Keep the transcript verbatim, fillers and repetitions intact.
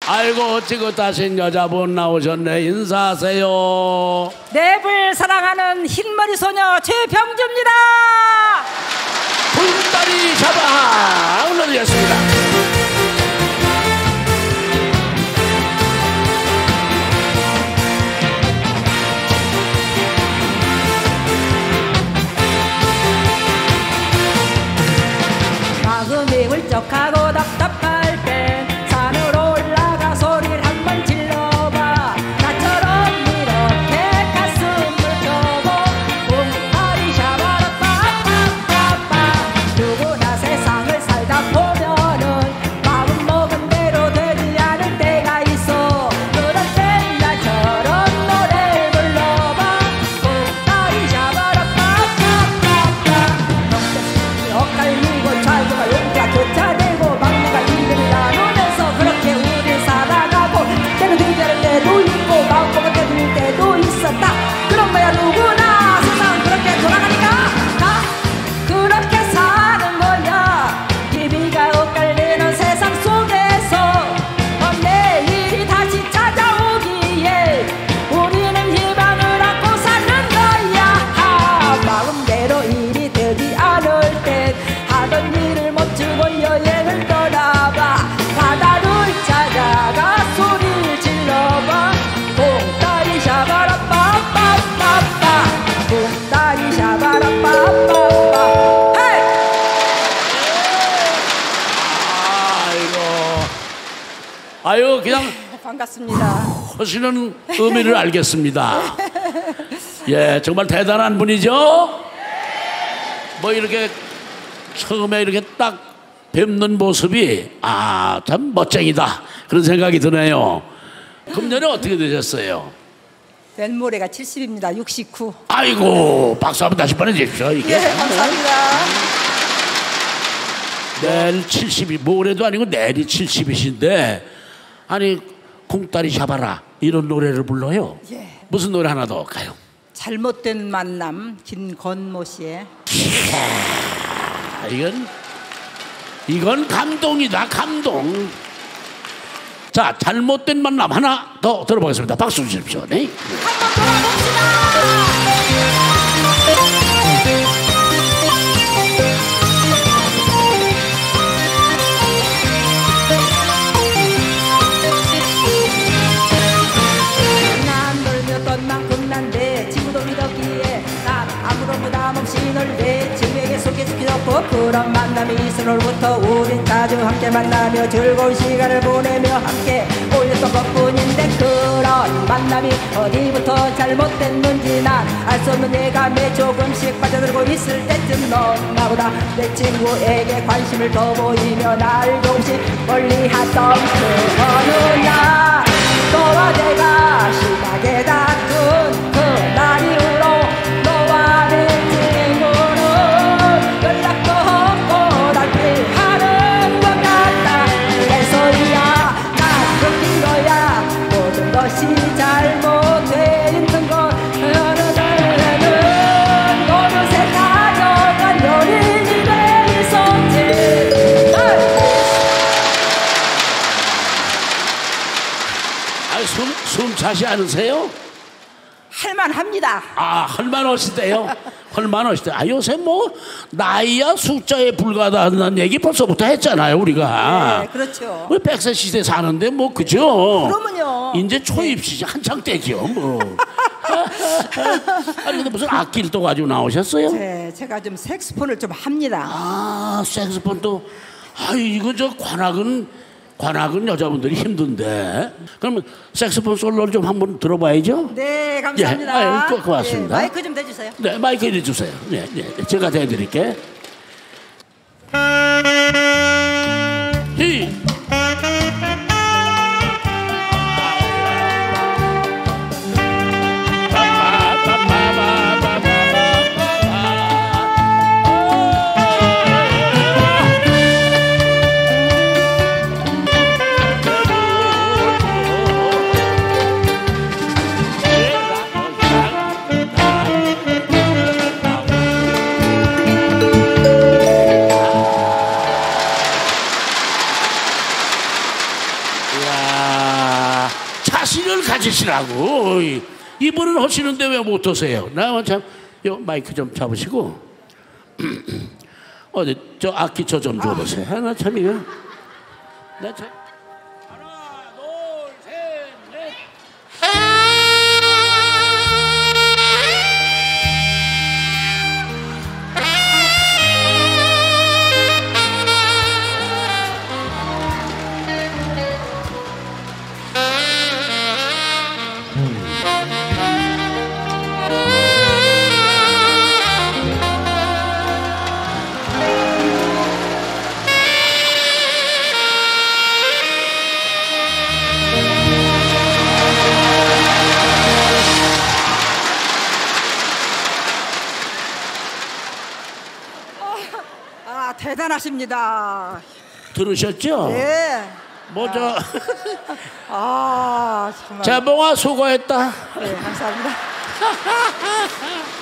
아이고 어찌고 따신 여자분 나오셨네. 인사하세요. 랩을 사랑하는 흰머리 소녀 최병주입니다. 붕다리 잡아 올라드렸습니다. 마음이 울적하고 답답할 땐 산으로 올라가 소리를 한번 질러봐. 나처럼 이렇게 가슴을 펴고 붕다리 샤바라 빠빠빠빠. 누구나 세상을 살다 보면은 마음 먹은 대로 되지 않을 때가 있어. 그럴 땐 나처럼 노래 불러봐. 붕다리 샤바라 빠빠빠빠. 엇갈리고 잘도가 용기가 교차되고 막내가 이름이 나누면서 그렇게 우릴 살아가고 때는 등자를 때도 있고 마음먹을 때도 때도 있었다. 그런 거야 누구나 세상은 그렇게 돌아가니까 다 그렇게 사는 거야. 기미가 엇갈리는 세상 속에서 어, 내일이 다시 찾아오기에 우리는 희망을 안고 사는 거야. 마음대로 일이 되지 않을 땐 하던 일을 멈추고 여행을 떠나봐. 바다를 찾아가 소리를 질러봐. 붕다리 샤바라 빠빠빠빠. 붕다리 샤바라 빠빠빠. 헤이! 아이고 아유 그냥 반갑습니다. 하시는 의미를 알겠습니다. 예 정말 대단한 분이죠. 뭐 이렇게 처음에 이렇게 딱 뵙는 모습이 아 참 멋쟁이다 그런 생각이 드네요. 금년에 어떻게 되셨어요? 내일모레가 칠십입니다. 육십구. 아이고 박수 한번 다시 보내주십시오. 이게 예, 감사합니다. 내일 칠십이 모레도 아니고 내일이 칠십이신데 아니 콩다리 샤바라 이런 노래를 불러요. 예. 무슨 노래 하나 더 할까요? 잘못된 만남 김건모 씨의. 아, 이건 이건 감동이다 감동. 자 잘못된 만남 하나 더 들어보겠습니다. 박수 주십시오. 네. 한번 돌아봅시다. 난 널 믿었던 만큼 난내 친구도 믿었기에 난 아무런 부담 없이 널 내 친구에게 소개시켜줬고 그런 만남이 있은 오늘부터 우린 자주 함께 만나며 즐거운 시간을 보내며 함께 올렸던 것뿐인데 그런 만남이 어디부터 잘못됐는지 난 알 수 없는 예감에 조금씩 빠져들고 있을 때쯤 넌 나보다 내 친구에게 관심을 더 보이며 날 조금씩 멀리하던 그 어느 날 너와 내가 심하게 다툰 그날 이후로 너와 내 친구는 연락도 없고 달빛하는 것 같다. 그래서야 난 느낀 거야 모든 것이 잘못돼 있는 것. 어느 날에는 어느새 다녀간 여린 집에 있었지. 아, 숨, 숨 차시 않으세요? 할만합니다. 아, 할만하시대요? 할만하시대. 아, 요새 뭐, 나이야 숫자에 불과하다는 얘기 벌써부터 했잖아요, 우리가. 네, 그렇죠. 왜 백세 시대 사는데, 뭐, 그죠? 그러면요. 이제 초입 시절 한창 때죠, 뭐. 아니, 근데 무슨 악기를 또 가지고 나오셨어요? 네, 제가 좀 색소폰을 좀 합니다. 아, 색소폰도. 아, 이거 저 관악은, 관악은 여자분들이 힘든데. 그러면 색소폰 솔로를 좀 한번 들어봐야죠? 네, 감사합니다. 예, 아유, 고- 고맙습니다. 네, 마이크 좀 대주세요. 네, 마이크 이리 주세요. 네, 네, 제가 대드릴게. 히. 자, 자신을 가지시라고. 이분은 하시는데 왜 못하세요? 나 참, 요 마이크 좀 잡으시고. 어디 저 악기 저 좀 줘보세요. 하나 참 이거. 나 참. 하나, 둘, 셋, 넷. 아, 대단하십니다. 들으셨죠? 네. 뭐죠? 아, 정말. 자봉아 수고했다. 네, 감사합니다.